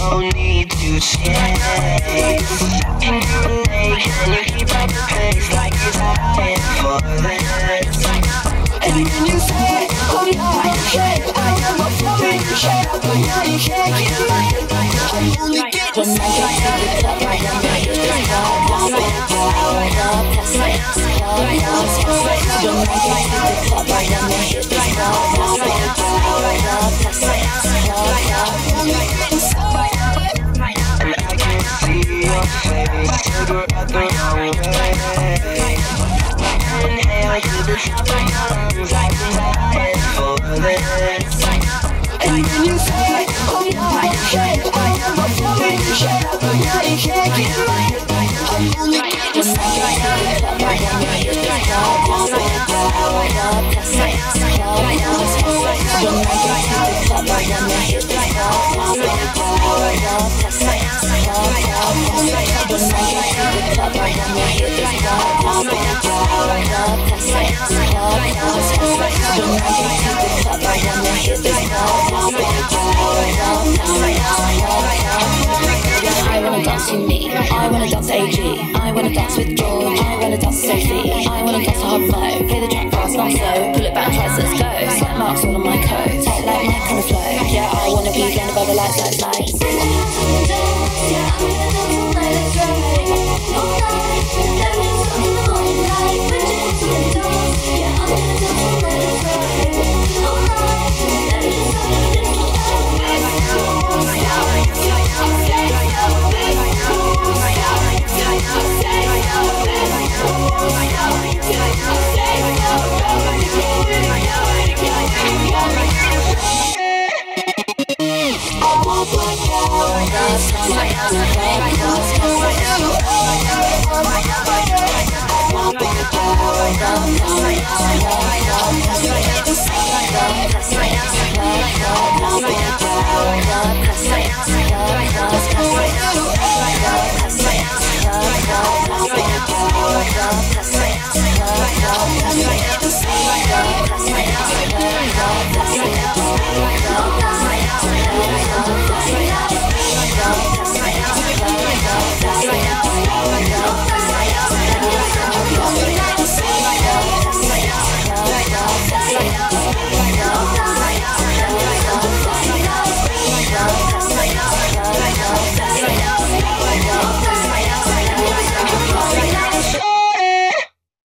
no need to chase. And you're naked and you keep up the pace like you're dying for this. And then you say, oh no, I'm shape, I am a falling shape, but now you can't get right. I'm only getting started. And I can see your face, sugar at the wrong way. Inhale to the top of my lungs, I've been dying for this. And then you say, oh no, I'm shape, I am a falling shape, but now you can't get right. I'm only getting started. I wanna dance with me, I wanna dance AG, I wanna dance with George, I wanna dance Sophie, I wanna dance to hard flow, play the track fast, not slow, pull it back twice, let's go, slap marks all on my coat, tight like my kind of flow, yeah, I wanna be blended by the lights, lights, lights. Blackout.